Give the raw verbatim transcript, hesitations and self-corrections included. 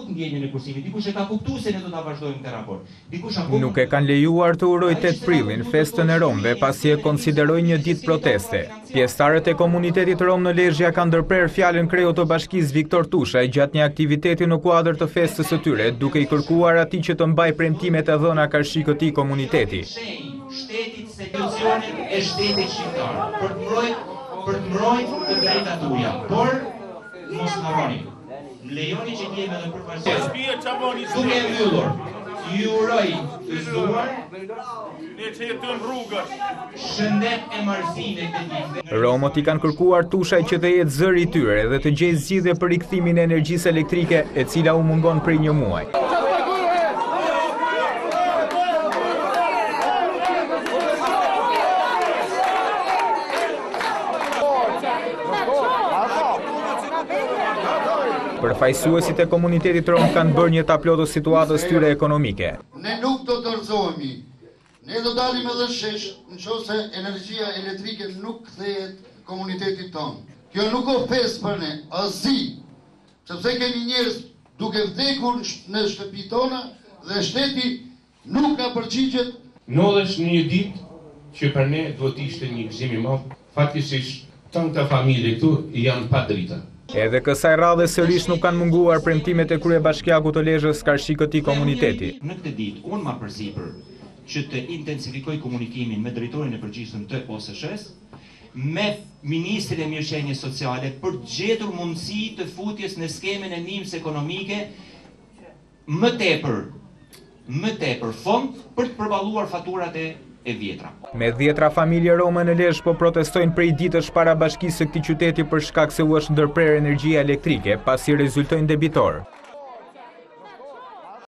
fut ndjenjën e kursimit, dikush e ka kuptuar se ne do ta vazhdojmë këtë raport. Dikush akoma Nuk e kanë lejuar të urojë tetë prillin, festën e romëve, pasi e konsideroi një ditë proteste. Pjesëtarët e komunitetit rom në Lezhë kanë ndërprer fjalën kreu të bashkisë Viktor Tushaj gjatë një aktiviteti në kuadër të festës së tyre, duke i kërkuar atij që të mbajë premtimet e dhëna karshi këtij komuniteti. Shtetit se institucionin e shtetit shqiptar për të mbrojtur për të mbrojtur të drejtat tuaja, por mos harroni. Lejoni që t'jemi edhe përfaqësues. Duke mbyllur, ju uroj të zgjuar. Ne që jetojmë rrugës. Shëndet e marrësinë këtë ditë. Romët i kanë kërkuar Tushaj që të jetë zëri i tyre dhe të gjejë zgjidhje për rikthimin e energjisë elektrike, e cila u mungon prej një muaji. Përfaqësuesit e komunitetit rom kanë bërë një tablo të situatës tyre ekonomike. Ne nuk do të dorëzohemi. Ne do dalim edhe shesh nëse energjia elektrike nuk kthehet komunitetit tonë. Kjo nuk o festë për ne, asgjë. Sepse kemi njerëz duke vdekur në shtëpi tona dhe shteti nuk ka përgjigjet. Ndodhesh në një ditë që për ne duhet ishte një gëzim i madh. Faktikisht tanta familje këtu janë pa drita. Edhe kësaj radhe sërish nuk kanë munguar premtimet e kryebashkiakut të Lezhës karshi këtij komuniteti. Në këtë ditë, unë ma përsipër që të intensifikoj komunikimin me drejtorin e përgjithshëm të O S S S, me Ministrin e Mirëqenies Sociale për të gjetur mundësi të futjes në skemen e ndihmës ekonomike më tepër, më tepër fond për të përballuar faturat e e vjetra. Me dhjetra familje rome në Lezhë po protestojnë prej ditësh para bashkisë së këtij qyteti për shkak se u është ndërprer energjia elektrike, pasi rezultojnë debitor.